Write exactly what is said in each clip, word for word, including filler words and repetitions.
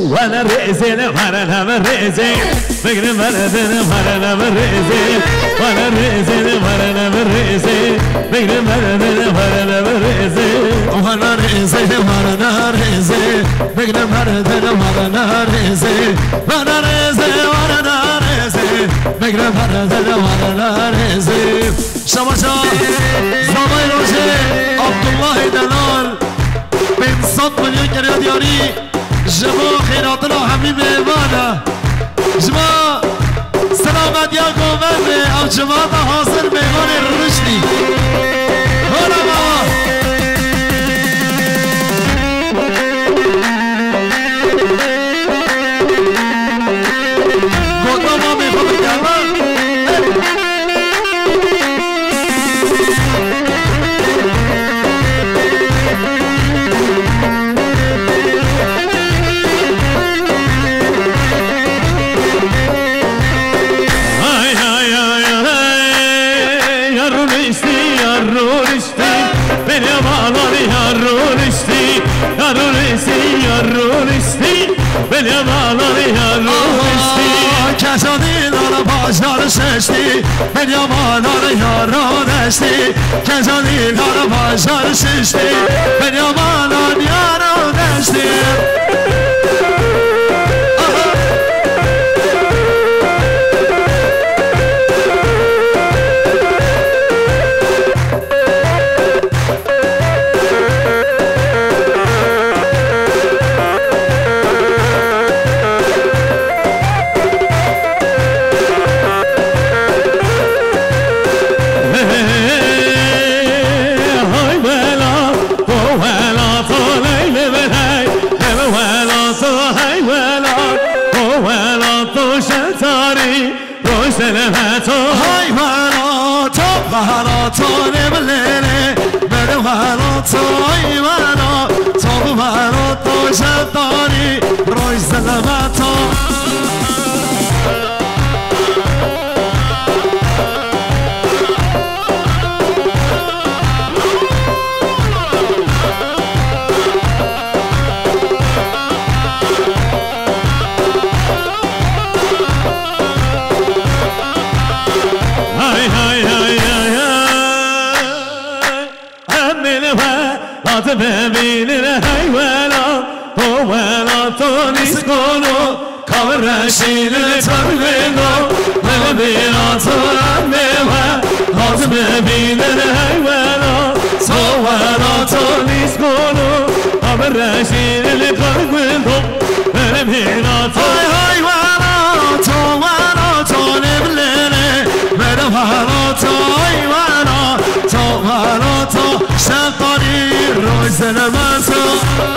وانا رئيسين وانا رئيسين فكر مردن وانا رئيسين وانا رئيسين وانا رئيسين فكر مردن وانا رئيسين وانا رئيسين وانا رئيسين فكر مردن وانا رئيسين وانا رئيسين وانا رئيسين فكر مردن وانا رئيسين شباشا زمان روشي عبد الله دلال من صد مليون كريات ياري جماع خيراتنا همي ميمانا جماع سلامت يا قومت او جماعة حاضر ميمان الرشدي هلا ما قلنا ما ميخوض الكلام کسانی داره بازار ششتی من یمانان یاران هستی کسانی داره بازار ششتی من یمانان یاران هستی رشید تبلیغو من بیرات رمیه حاضر ببینن حیوانا تو ولا تو نیست کنو هم رشید تبلیغو من بیرات حیوانا تو ولا تو نبلنه من ولا تو حیوانا تو ولا تو شطاری روی زنمتو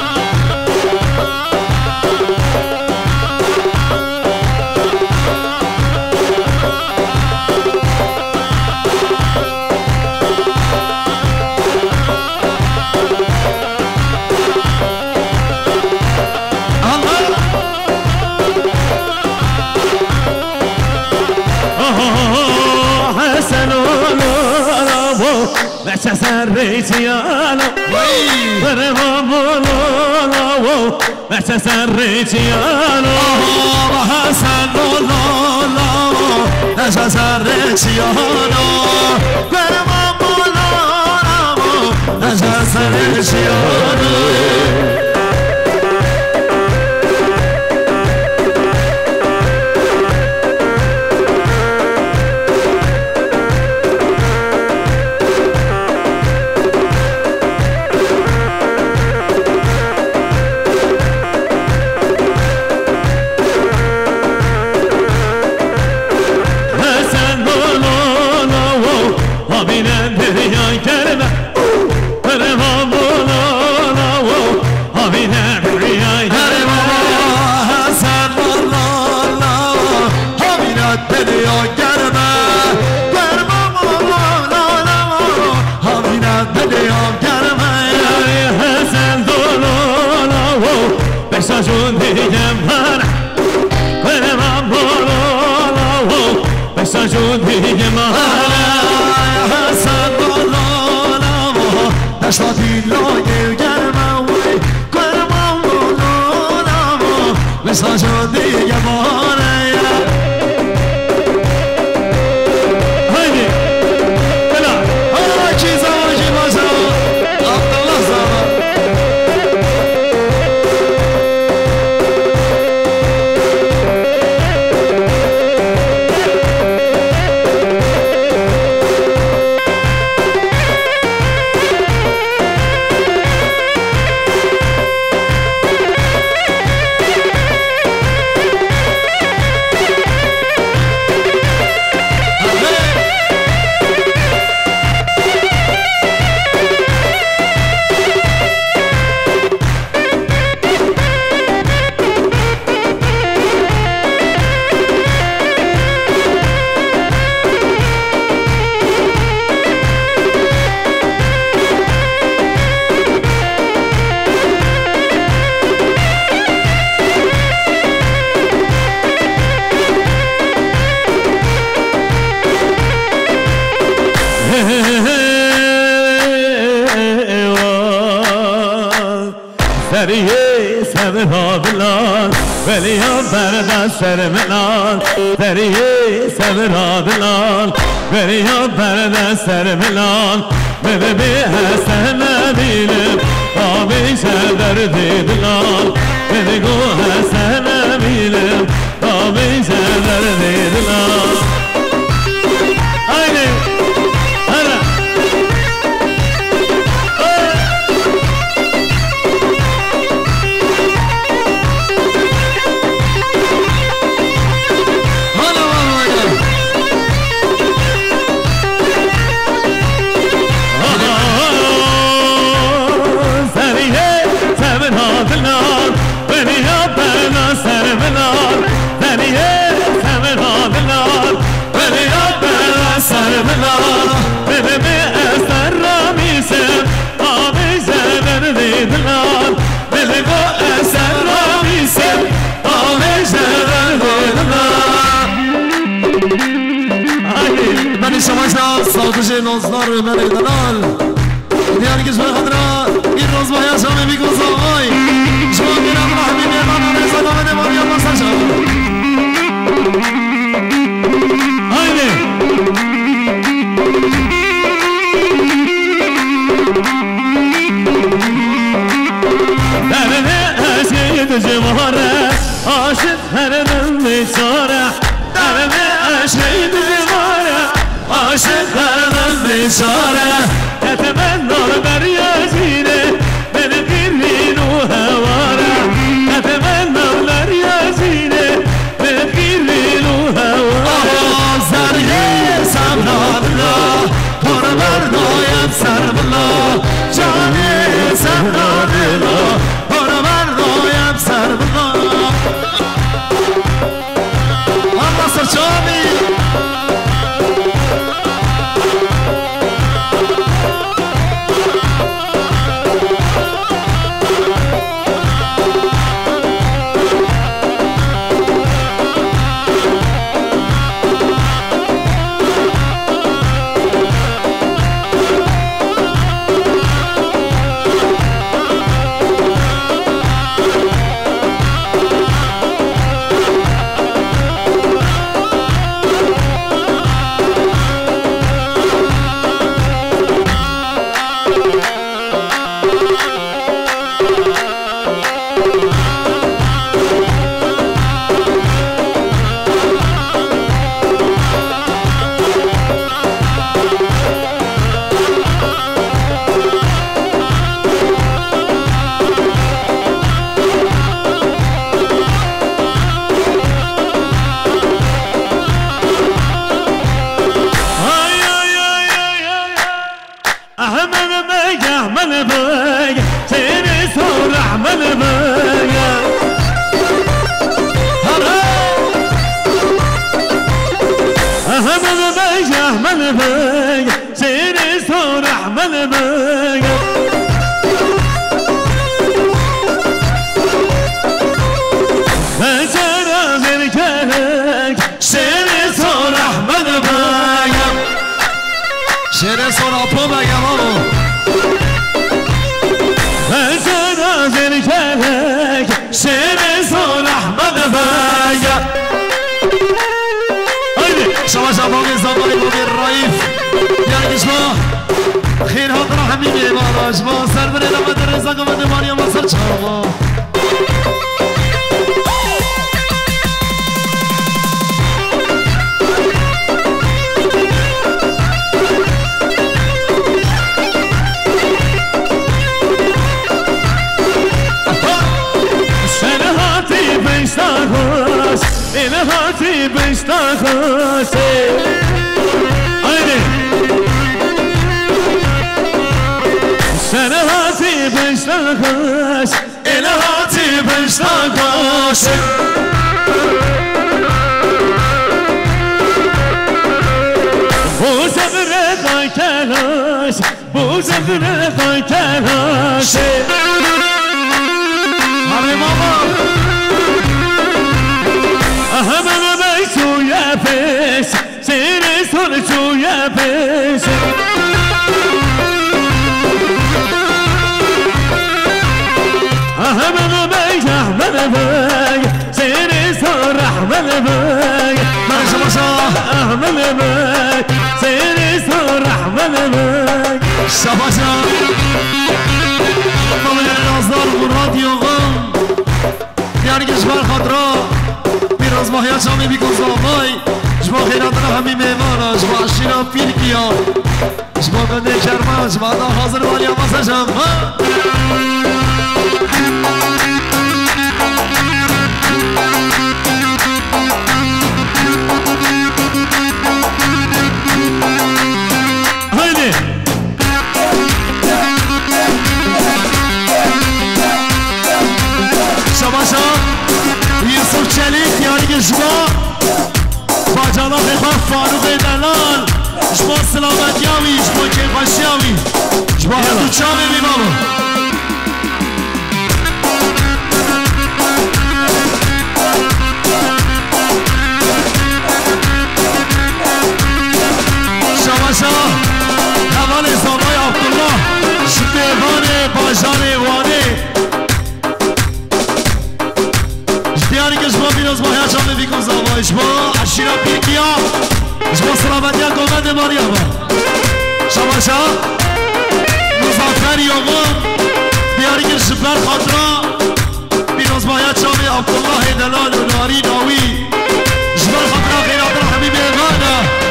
بچه سرریتیانو بره مامولو بچه سرریتیانو حسن لولو بچه سرریتیانو بره مامولو بچه سرریتیانو مثل شد دیگه باره هایدی بلا آه چیزا آجی باشا عبدالله زمان سریه سر ها بلال ولی ها برد سر ملال سریه سر ها بلال ولی ها برد سر ملال بده به حسن نبیلم آبی شدر دی دلال بده گو حسن نبیلم آبی شدر دی دلال آینه هره شما سازش نازدار رو من دلال دیگر که شما خدرا این روز باید شما میگوز آقای شما میرم رحمی میرم رزا دامه نمانی هم بسر شما آینه درنه عشقی تو جواره عاشق هرمن بیچاره درنه عشقی تو جواره عاشق هرمن بیچاره اتمنى دریا زینه من گیرین و هواره اتمنى دریا زینه من گیرین و هواره زریه سمنا بلا قربان نایم سر بلا جانی سمنا بلا قربان نایم سر بلا الله سرچامی اجبا سر بره نمت رزا قمت مانیا مصر چاوا این هاتی بشتا خواسته آیده سر هاتی بشتا خواسته این هاتی بشتا خواسته بو زفر خای کلاش بو زفر خای کلاشه آره بابا همه بی توی پیش سیر سر توی پیش همه بی احمد بی سیر سر احمد بی مرشا باشا احمد بی سیر سر احمد بی شباشا مامن نازدار مراد یوغم یعنی کشور خاطرا از ماهی چامی بی گذامای جبا خیرات را همی میمانا جبا شیرا پیر کیا جبا بنده کرما جبا دا حاضر والی آماسا جمع هایده شباشا یوسف چلیک یاری که شما با جناب خواه فاروق دلال شما سلامت یاوی شما کیفاش یاوی شما هدو چاوی بی بابا شباشا حوال زامای عبدالله شبیوان باجان وانه دیاری که شما بیروز ماهی چاله بیکن زاوای شما عشیرا پیرکیا شما سلامتی ها گومد ماریا با شما شا مزافر آقا دیاری که شبر خاطرا بیروز ماهی چاله عبدالله دلال و ناری ناوی شبر خاطرا خیرات را حبیب اغانه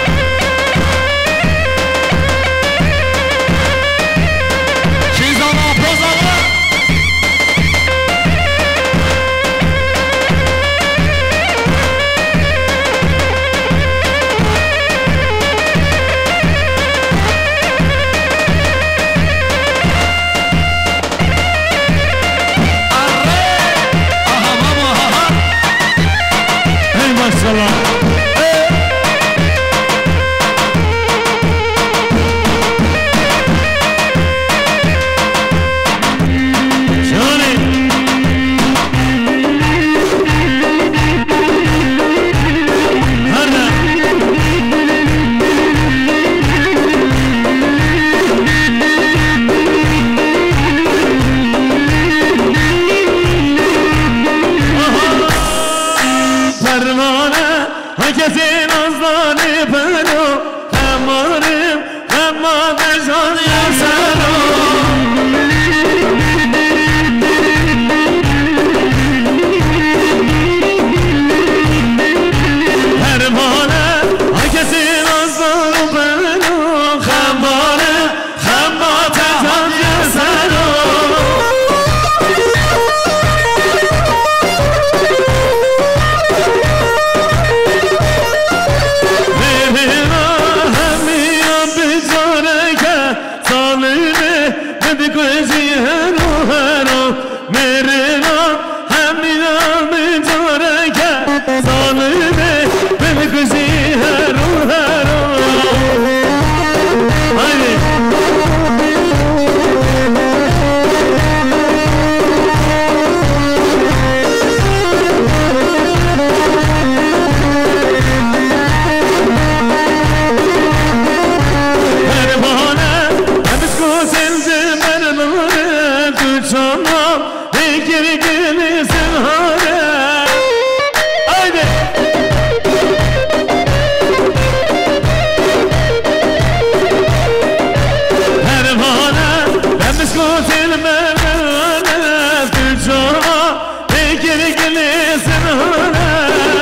يرقلي سنهونه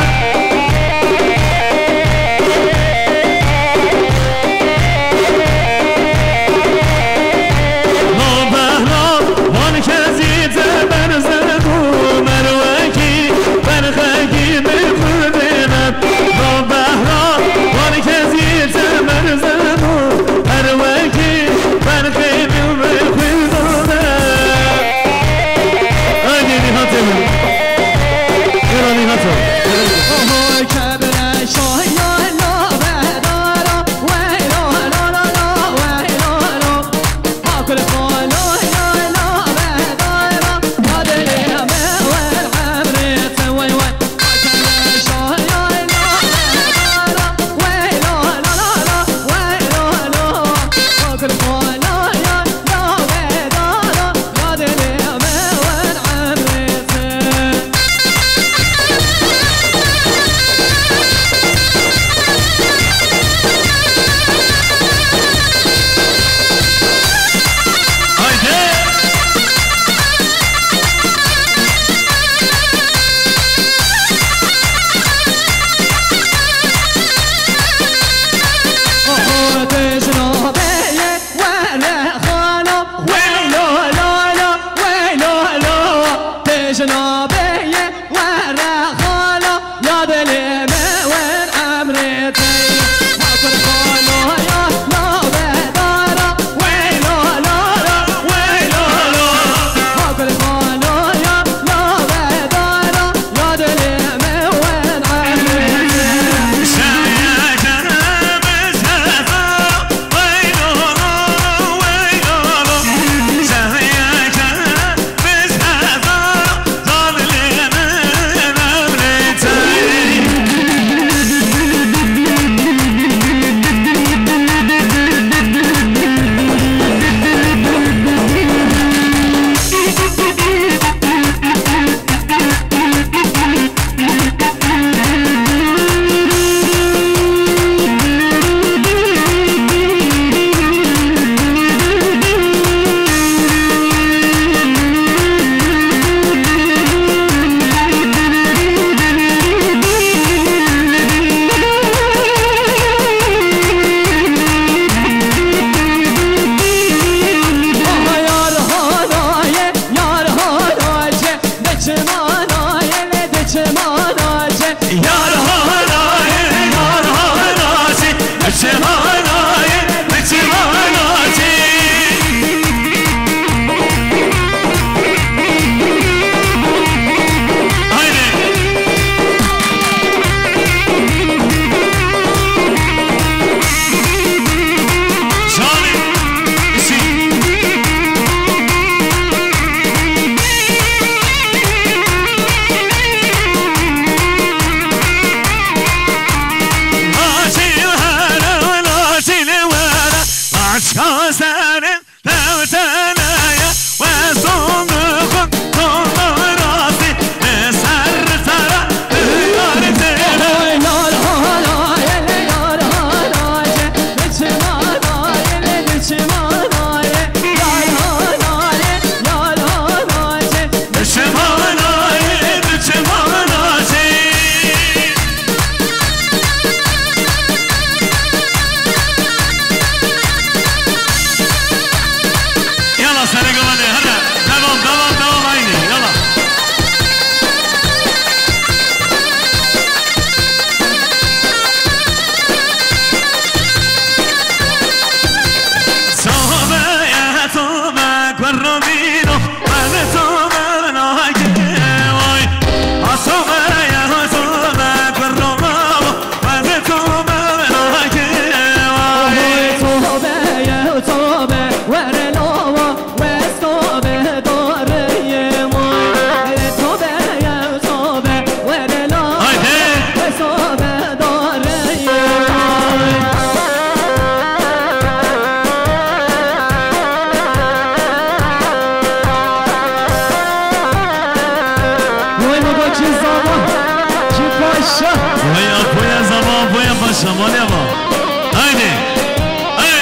شمالي ابا هيدي هيدي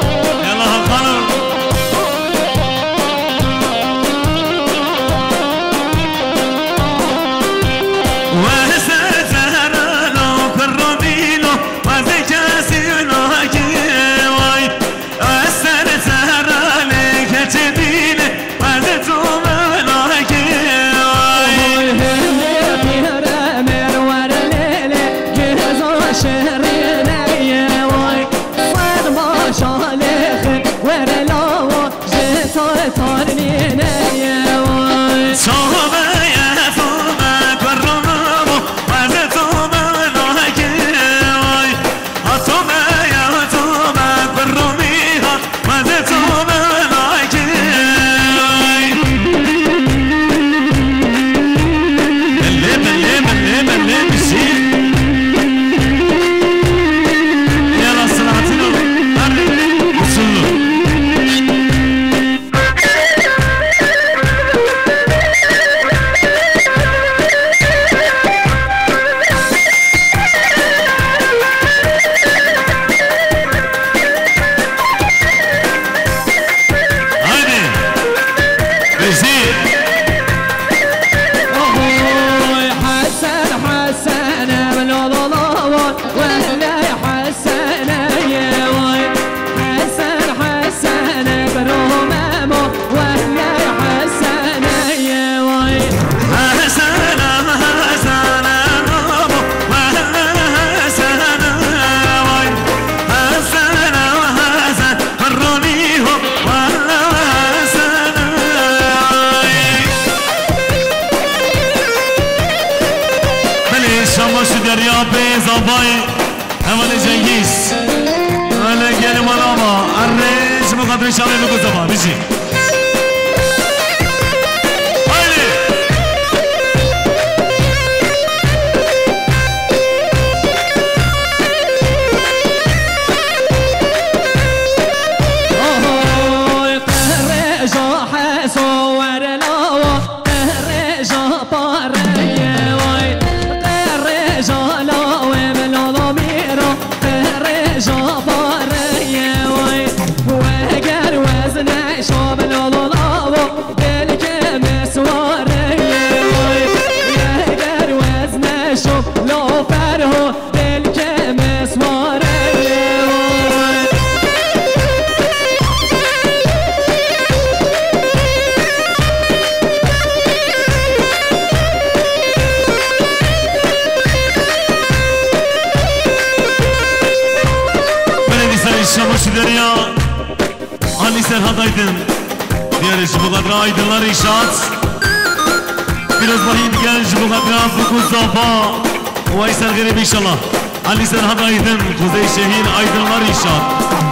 يلا هالقانون شماش دریا به زابای همان جنگیز انا گل مالاما الرئيس مقدر شامي بكو زبا بيجي دریا آنی سرحد aydın diğer Jibukadra aydınlar inşaat biraz bahim gel Jibukadra Fuku Zafa Uvaysel Garip inşallah Ali Serhat Aydın Kuzey Şehir aydınlar inşaat